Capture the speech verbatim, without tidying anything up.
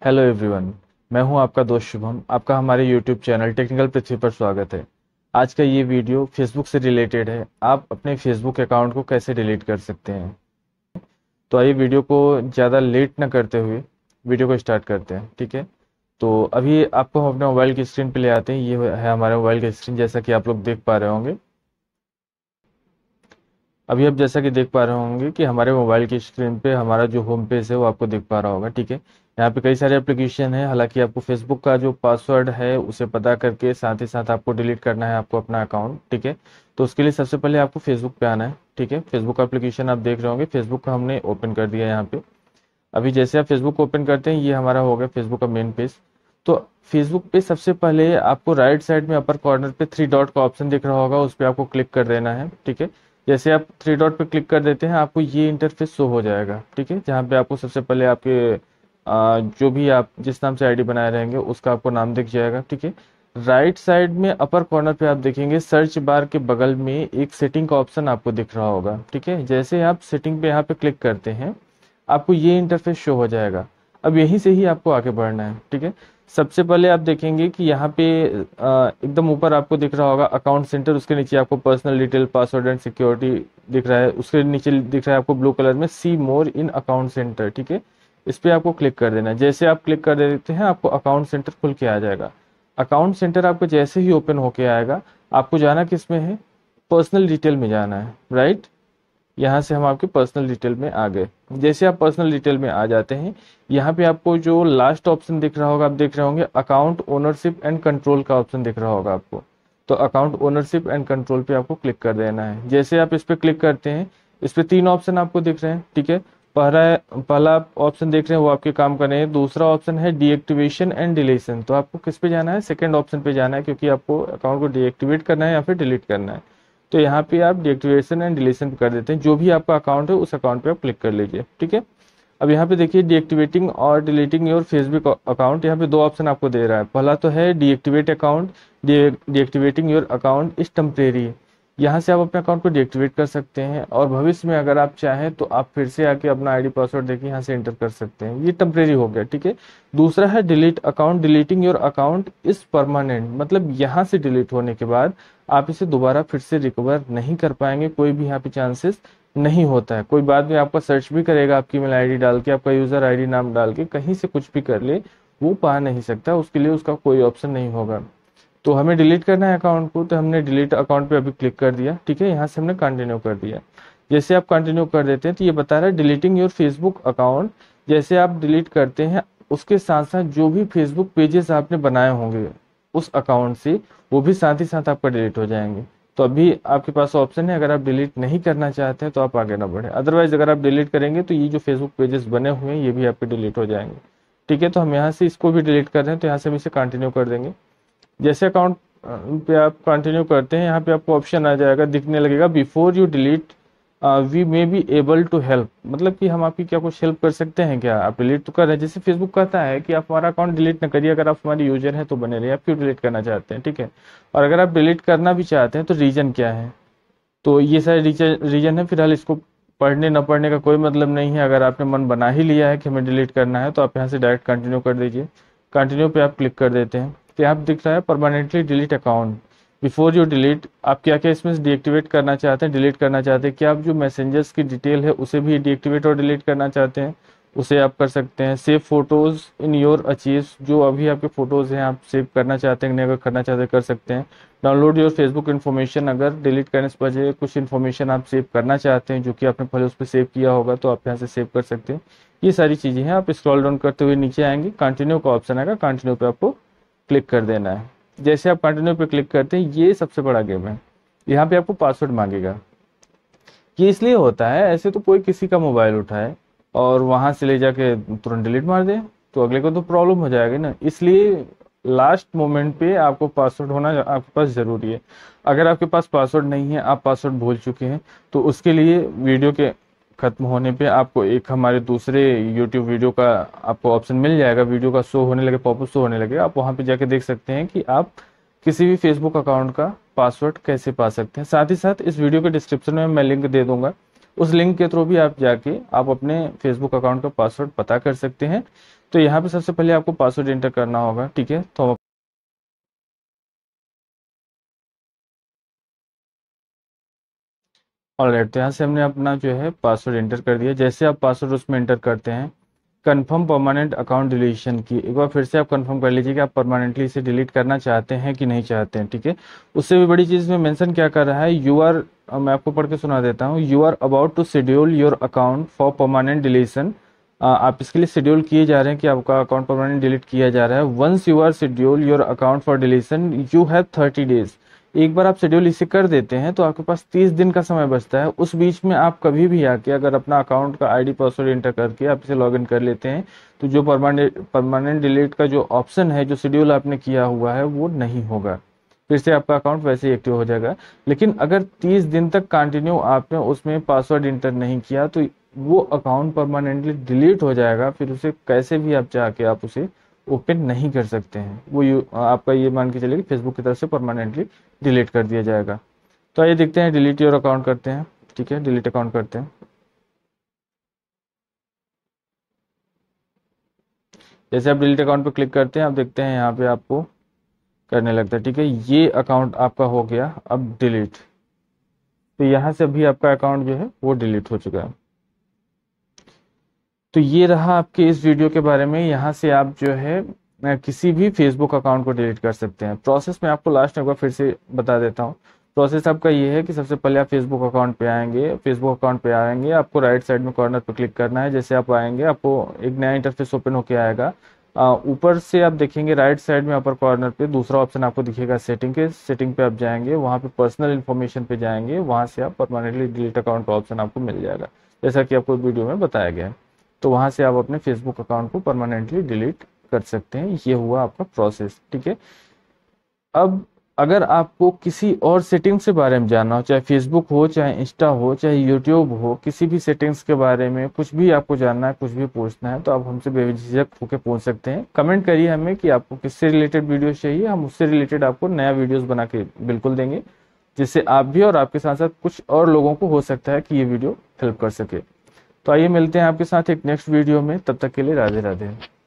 Hello everyone. मैं हूं आपका दोस्त शुभम। आपका हमारे यूट्यूब चैनल टेक्निकल पृथ्वी पर स्वागत है। आज का ये वीडियो फेसबुक से रिलेटेड है। आप अपने फेसबुक अकाउंट को कैसे डिलीट कर सकते हैं। तो आइए वीडियो को ज़्यादा लेट ना करते हुए वीडियो को स्टार्ट करते हैं। ठीक है, तो अभी आपको हम अपने मोबाइल की स्क्रीन पे ले आते हैं। ये है हमारे मोबाइल की स्क्रीन, जैसा कि आप लोग देख पा रहे होंगे। अभी आप जैसा कि देख पा रहे होंगे कि हमारे मोबाइल की स्क्रीन पे हमारा जो होम पेज है वो आपको दिख पा रहा होगा। ठीक है, यहाँ पे कई सारे एप्लीकेशन है। हालांकि आपको फेसबुक का जो पासवर्ड है उसे पता करके साथ ही साथ आपको डिलीट करना है आपको अपना अकाउंट। ठीक है, तो उसके लिए सबसे पहले आपको फेसबुक पे आना है। ठीक है, फेसबुक का एप्लीकेशन आप देख रहे होंगे, फेसबुक का हमने ओपन कर दिया यहाँ पे। अभी जैसे आप फेसबुक ओपन करते हैं, ये हमारा हो गया फेसबुक का मेन पेज। तो फेसबुक पे सबसे पहले आपको राइट साइड में अपर कॉर्नर पे थ्री डॉट का ऑप्शन दिख रहा होगा, उस पर आपको क्लिक कर देना है। ठीक है, जैसे आप थ्री डॉट पे क्लिक कर देते हैं आपको ये इंटरफेस शो हो जाएगा। ठीक है, जहाँ पे आपको सबसे पहले आपके आ, जो भी आप जिस नाम से आईडी बनाए रहेंगे उसका आपको नाम दिख जाएगा। ठीक है, राइट साइड में अपर कॉर्नर पे आप देखेंगे सर्च बार के बगल में एक सेटिंग का ऑप्शन आपको दिख रहा होगा। ठीक है, जैसे आप सेटिंग पे यहाँ पे क्लिक करते हैं आपको ये इंटरफेस शो हो जाएगा। अब यहीं से ही आपको आगे बढ़ना है। ठीक है, सबसे पहले आप देखेंगे कि यहाँ पे अ, एकदम ऊपर आपको दिख रहा होगा अकाउंट सेंटर, उसके नीचे आपको personal detail password and security दिख रहा है, उसके नीचे दिख रहा है आपको ब्लू कलर में सी मोर इन अकाउंट सेंटर। ठीक है, इस पे आपको क्लिक कर देना है। जैसे आप क्लिक कर देते हैं आपको अकाउंट सेंटर खुल के आ जाएगा। अकाउंट सेंटर आपको जैसे ही ओपन होके आएगा आपको जाना किस में है, पर्सनल डिटेल में जाना है। राइट, यहाँ से हम आपके पर्सनल डिटेल में आ गए। जैसे आप पर्सनल डिटेल में आ जाते हैं, यहाँ पे आपको जो लास्ट ऑप्शन दिख रहा होगा, आप देख रहे होंगे अकाउंट ओनरशिप एंड कंट्रोल का ऑप्शन दिख रहा होगा आपको। तो अकाउंट ओनरशिप एंड कंट्रोल पे आपको क्लिक कर देना है। जैसे आप इस पे क्लिक करते हैं, इस पे तीन ऑप्शन आपको दिख रहे हैं। ठीक है, पहला पहला ऑप्शन देख रहे हैं वो आपके काम कर रहे हैं। दूसरा ऑप्शन है डीएक्टिवेशन एंड डिलीशन, तो आपको किस पे जाना है, सेकंड ऑप्शन पे जाना है, क्योंकि आपको अकाउंट को डीएक्टिवेट करना है या फिर डिलीट करना है। तो यहाँ पे आप डीएक्टिवेशन एंड डिलीशन कर देते हैं। जो भी आपका अकाउंट है उस अकाउंट पे आप क्लिक कर लीजिए। ठीक है, अब यहाँ पे देखिए डीएक्टिवेटिंग और डिलीटिंग योर फेसबुक अकाउंट, यहाँ पे दो ऑप्शन आपको दे रहा है। पहला तो है deactivate account, deactivating your account is temporary. यहाँ से आप अपने अकाउंट को डीएक्टिवेट कर सकते हैं और भविष्य में अगर आप चाहें तो आप फिर से आके अपना आईडी पासवर्ड देके यहाँ से एंटर कर सकते हैं। ये टेम्परेरी हो गया। ठीक है, दूसरा है delete account, deleting your account is permanent, मतलब यहाँ से डिलीट होने के बाद आप इसे दोबारा फिर से रिकवर नहीं कर पाएंगे। कोई भी यहाँ पे चांसेस नहीं होता है। कोई बाद में आपका सर्च भी करेगा आपकी ईमेल आईडी डाल के, आपका यूजर आईडी नाम डाल के कहीं से कुछ भी कर ले, वो पा नहीं सकता। उसके लिए उसका कोई ऑप्शन नहीं होगा। तो हमें डिलीट करना है अकाउंट को, तो हमने डिलीट अकाउंट पे अभी क्लिक कर दिया। ठीक है, यहाँ से हमने कंटिन्यू कर दिया। जैसे आप कंटिन्यू कर देते हैं तो ये बता रहा है डिलीटिंग योर फेसबुक अकाउंट। जैसे आप डिलीट करते हैं उसके साथ साथ जो भी फेसबुक पेजेस आपने बनाए होंगे उस अकाउंट से, वो भी साथ ही साथ आपका डिलीट हो जाएंगे। तो अभी आपके पास ऑप्शन है, अगर आप डिलीट नहीं करना चाहते हैं तो आप आगे ना बढ़े। अदरवाइज अगर आप डिलीट करेंगे तो ये जो फेसबुक पेजेस बने हुए हैं ये भी आपके डिलीट हो जाएंगे। ठीक है, तो हम यहाँ से इसको भी डिलीट कर रहे हैं, तो यहाँ से हम इसे कंटिन्यू कर देंगे। जैसे अकाउंट पे आप कंटिन्यू करते हैं, यहाँ पे आपको ऑप्शन आ जाएगा, दिखने लगेगा before you delete we may be able to help, मतलब कि हम आपकी क्या कुछ हेल्प कर सकते हैं क्या। आप डिलीट तो कर रहे हैं, जैसे फेसबुक कहता है कि आप हमारा अकाउंट डिलीट ना करिए, अगर आप हमारे यूजर हैं तो बने रहिए, आप क्यों डिलीट करना चाहते हैं। ठीक है, और अगर आप डिलीट करना भी चाहते हैं तो रीजन क्या है, तो ये सारे रीजन है। फिलहाल इसको पढ़ने न पढ़ने का कोई मतलब नहीं है। अगर आपने मन बना ही लिया है कि हमें डिलीट करना है तो आप यहाँ से डायरेक्ट कंटिन्यू कर दीजिए। कंटिन्यू पे आप क्लिक कर देते हैं तो यहाँ पे दिख रहा है permanently delete account before you delete. आप क्या क्या इसमें डीएक्टिवेट करना चाहते हैं, डिलीट करना चाहते हैं, क्या आप जो मैसेंजर्स की डिटेल है उसे भी डीएक्टिवेट और डिलीट करना चाहते हैं, उसे आप कर सकते हैं। Save photos in your archives, जो अभी आपके फोटोज हैं आप सेव करना चाहते हैं, अगर करना चाहते हैं कर सकते हैं। डाउनलोड योर फेसबुक इन्फॉर्मेशन, अगर डिलीट करने से पहले कुछ इन्फॉर्मेशन आप सेव करना चाहते हैं जो कि आपने पहले उस पर सेव किया होगा तो आप यहाँ से सेव कर सकते हैं। ये सारी चीज़ें हैं। आप स्क्रॉल डाउन करते हुए नीचे आएंगे, कंटिन्यू का ऑप्शन आएगा, कंटिन्यू पे आपको क्लिक कर देना है। जैसे आप कंटिन्यू पे क्लिक करते हैं, ये सबसे बड़ा गेम है, यहाँ पे आपको पासवर्ड मांगेगा। ये इसलिए होता है, ऐसे तो कोई किसी का मोबाइल उठाए और वहां से ले जाके तुरंत डिलीट मार दे तो अगले को तो प्रॉब्लम हो जाएगी ना, इसलिए लास्ट मोमेंट पे आपको पासवर्ड होना आपके पास जरूरी है। अगर आपके पास पासवर्ड नहीं है, आप पासवर्ड भूल चुके हैं, तो उसके लिए वीडियो के खत्म होने पे आपको एक हमारे दूसरे यूट्यूब वीडियो का आपको ऑप्शन मिल जाएगा, वीडियो का शो होने लगे, पॉपअप शो होने लगे, आप वहां पे जाके देख सकते हैं कि आप किसी भी फेसबुक अकाउंट का पासवर्ड कैसे पा सकते हैं। साथ ही साथ इस वीडियो के डिस्क्रिप्शन में मैं लिंक दे दूंगा, उस लिंक के थ्रू भी आप जाके आप अपने फेसबुक अकाउंट का पासवर्ड पता कर सकते हैं। तो यहाँ पे सबसे पहले आपको पासवर्ड एंटर करना होगा, ठीक है। तो ऑलराइट, तो यहाँ से हमने अपना जो है पासवर्ड एंटर कर दिया। जैसे आप पासवर्ड उसमें एंटर करते हैं, कंफर्म परमानेंट अकाउंट डिलीशन की एक बार फिर से आप कंफर्म कर लीजिए कि आप परमानेंटली इसे डिलीट करना चाहते हैं कि नहीं चाहते हैं, ठीक है। उससे भी बड़ी चीज़ में मेंशन क्या कर रहा है, यू आर, मैं आपको पढ़ के सुना देता हूँ, you are about to schedule your account for permanent deletion. आप इसके लिए शेड्यूल किए जा रहे हैं कि आपका अकाउंट परमानेंट डिलीट किया जा रहा है। Once you are schedule your account for deletion you have thirty days. एक बार आप शेड्यूल इसे कर देते हैं तो आपके पास तीस दिन का समय बचता है। उस बीच में आप कभी भी आके अगर अपना अकाउंट का आईडी पासवर्ड एंटर करके आप इसे लॉगिन कर लेते हैं तो जो परमानेंट परमानेंट डिलीट का जो ऑप्शन है, जो शेड्यूल आपने किया हुआ है, वो नहीं होगा, फिर से आपका अकाउंट वैसे ही एक्टिव हो जाएगा। लेकिन अगर तीस दिन तक कंटिन्यू आपने उसमें पासवर्ड एंटर नहीं किया तो वो अकाउंट परमानेंटली डिलीट हो जाएगा, फिर उसे कैसे भी आप चाह के आप उसे ओपन नहीं कर सकते हैं। वो यू आपका ये मान के चलिए कि फेसबुक की तरफ से परमानेंटली डिलीट कर दिया जाएगा। तो आइए देखते हैं, डिलीट योर अकाउंट करते हैं, ठीक है, डिलीट अकाउंट करते हैं। जैसे आप डिलीट अकाउंट पर क्लिक करते हैं, आप देखते हैं यहाँ पे आपको करने लगता है, ठीक है। ये अकाउंट आपका हो गया अब डिलीट। तो यहाँ से अभी आपका अकाउंट जो है वो डिलीट हो चुका है। तो ये रहा आपके इस वीडियो के बारे में। यहाँ से आप जो है किसी भी फेसबुक अकाउंट को डिलीट कर सकते हैं। प्रोसेस मैं आपको लास्ट में एक बार फिर से बता देता हूँ। प्रोसेस आपका ये है कि सबसे पहले आप फेसबुक अकाउंट पे आएंगे। फेसबुक अकाउंट पे आएंगे, आपको राइट साइड में कॉर्नर पे क्लिक करना है। जैसे आप आएंगे आपको एक नया इंटरफेस ओपन होकर आएगा। ऊपर से आप देखेंगे राइट साइड में अपर कॉर्नर पे दूसरा ऑप्शन आपको दिखेगा सेटिंग के। सेटिंग पे आप जाएंगे, वहाँ पे पर्सनल इन्फॉर्मेशन पे जाएंगे, वहाँ से आप परमानेंटली डिलीट अकाउंट का ऑप्शन आपको मिल जाएगा, जैसा कि आपको वीडियो में बताया गया है। तो वहाँ से आप अपने फेसबुक अकाउंट को परमानेंटली डिलीट कर सकते हैं। ये हुआ आपका प्रोसेस, ठीक है। अब अगर आपको किसी और सेटिंग्स के बारे में जानना हो, चाहे फेसबुक हो, चाहे इंस्टा हो, चाहे यूट्यूब हो, किसी भी सेटिंग्स के बारे में कुछ भी आपको जानना है, कुछ भी पूछना है, तो आप हमसे बेझिझक होकर पूछ सकते हैं। कमेंट करिए हमें कि आपको किससे रिलेटेड वीडियो चाहिए, हम उससे रिलेटेड आपको नया वीडियोस बना के बिल्कुल देंगे, जिससे आप भी और आपके साथ साथ कुछ और लोगों को हो सकता है कि ये वीडियो हेल्प कर सके। तो आइए मिलते हैं आपके साथ एक नेक्स्ट वीडियो में, तब तक के लिए राधे राधे।